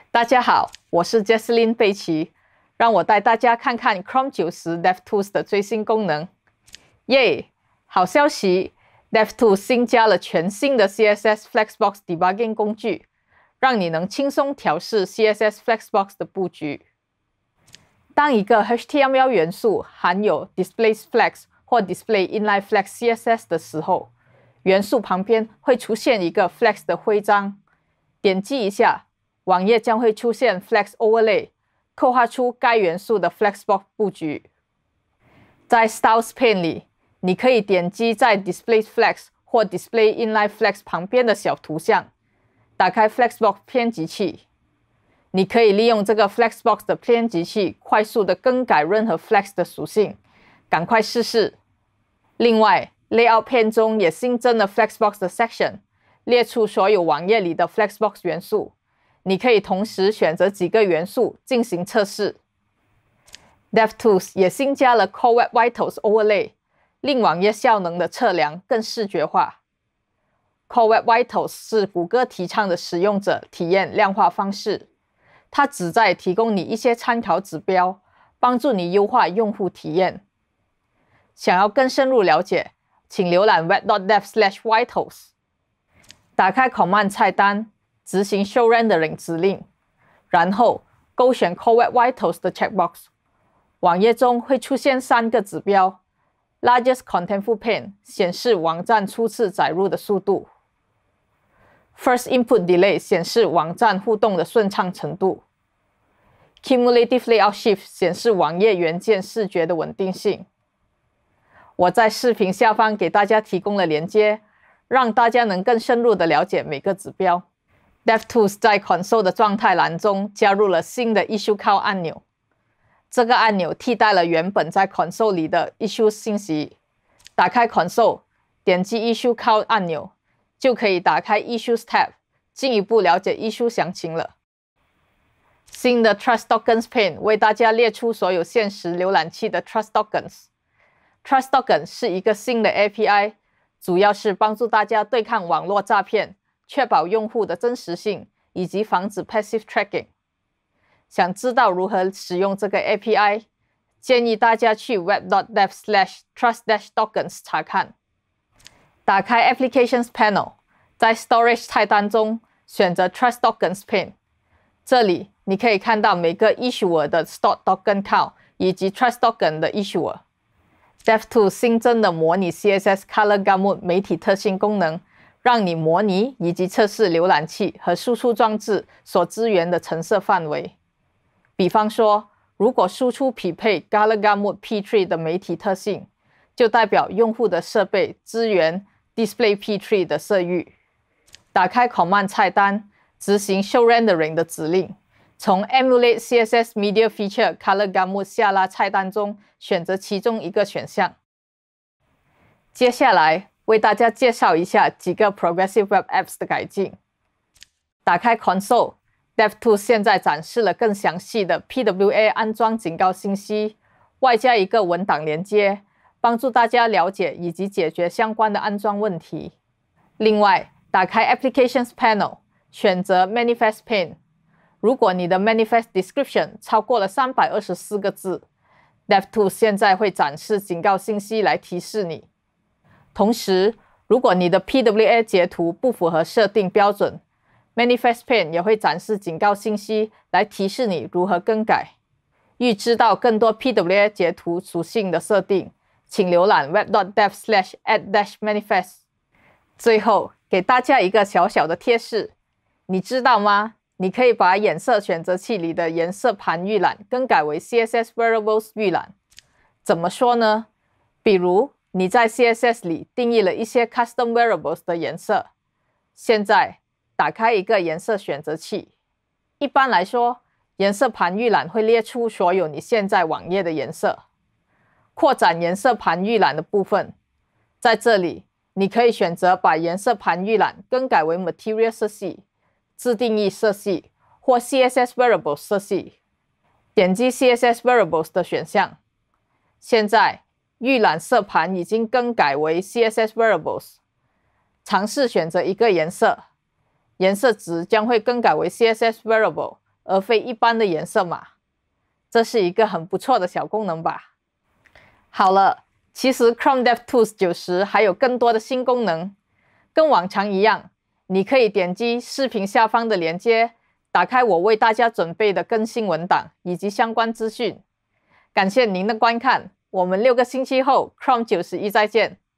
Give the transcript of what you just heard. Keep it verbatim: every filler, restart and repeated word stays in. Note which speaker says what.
Speaker 1: 大家好，我是 Jesslyn 贝奇，让我带大家看看 Chrome 九十 DevTools 的最新功能。耶！好消息 ，DevTools 新加了全新的 C S S Flexbox Debugging 工具，让你能轻松调试 C S S Flexbox 的布局。当一个 H T M L 元素含有 DisplayFlex 或 DisplayInlineFlex C S S 的时候，元素旁边会出现一个 Flex 的徽章，点击一下。 网页将会出现 Flex Overlay， 刻画出该元素的 Flexbox 布局。在 Styles pane 里，你可以点击在 DisplayFlex 或 DisplayInlineFlex 旁边的小图像，打开 Flexbox 编辑器。你可以利用这个 Flexbox 的编辑器，快速的更改任何 Flex 的属性，赶快试试。另外 ，Layout pane 中也新增了 Flexbox 的 section， 列出所有网页里的 Flexbox 元素。 你可以同时选择几个元素进行测试。DevTools 也新加了 Core Web Vitals Overlay， 令网页效能的测量更视觉化。Core Web Vitals 是谷歌提倡的使用者体验量化方式，它旨在提供你一些参考指标，帮助你优化用户体验。想要更深入了解，请浏览 web dot dev slash vitals， 打开 Command 菜单。 执行 Show Rendering 指令，然后勾选 Core Web Vitals 的 checkbox， 网页中会出现三个指标 ：Largest Contentful Pane 显示网站初次载入的速度 ；First Input Delay 显示网站互动的顺畅程度 ；Cumulative Layout Shift 显示网页元件视觉的稳定性。我在视频下方给大家提供了连接，让大家能更深入的了解每个指标。 DevTools 在 Console 的状态栏中加入了新的 Issue Count 按钮，这个按钮替代了原本在 Console 里的 Issue 信息。打开 Console， 点击 Issue Count 按钮，就可以打开 Issues Tab， 进一步了解 Issue 详情了。新的 Trust Tokens pane 为大家列出所有现实浏览器的 Trust Tokens。Trust Token 是一个新的 A P I， 主要是帮助大家对抗网络诈骗。 确保用户的真实性，以及防止 passive tracking。想知道如何使用这个 A P I， 建议大家去 web dot dev slash trust dash tokens 查看。打开 Applications Panel， 在 Storage 菜单中选择 Trust Tokens pane。这里你可以看到每个 issuer 的 stored token count 以及 Trust Token 的 issuer。DevTools 新增的模拟 C S S Color Gamut 媒体特性功能。 让你模拟以及测试浏览器和输出装置所支援的橙色范围。比方说，如果输出匹配 Color Gamut P 三 的媒体特性，就代表用户的设备支援 Display P 三 的色域。打开 Command 菜单，执行 Show Rendering 的指令，从 Emulate C S S Media Feature Color Gamut 下拉菜单中选择其中一个选项。接下来。 为大家介绍一下几个 Progressive Web Apps 的改进。打开 Console， DevTools 现在展示了更详细的 P W A 安装警告信息，外加一个文档连接，帮助大家了解以及解决相关的安装问题。另外，打开 Applications Panel， 选择 Manifest pane。如果你的 Manifest Description 超过了三百二十四个字 ，DevTools 现在会展示警告信息来提示你。 同时，如果你的 P W A 截图不符合设定标准 ，Manifest pane 也会展示警告信息来提示你如何更改。欲知道更多 P W A 截图属性的设定，请浏览 web dot dev slash add dash manifest。最后，给大家一个小小的贴士，你知道吗？你可以把颜色选择器里的颜色盘预览更改为 C S S Variables 预览。怎么说呢？比如。 你在 C S S 里定义了一些 custom variables 的颜色。现在打开一个颜色选择器。一般来说，颜色盘预览会列出所有你现在网页的颜色。扩展颜色盘预览的部分，在这里你可以选择把颜色盘预览更改为 Material 色系、自定义色系或 C S S Variables 色系。点击 C S S Variables 的选项。现在。 预览色盘已经更改为 C S S Variables， 尝试选择一个颜色，颜色值将会更改为 C S S Variable， 而非一般的颜色码。这是一个很不错的小功能吧？好了，其实 Chrome DevTools 九十还有更多的新功能。跟往常一样，你可以点击视频下方的链接，打开我为大家准备的更新文档以及相关资讯。感谢您的观看，我们六个星期后 Chrome 九十一再见。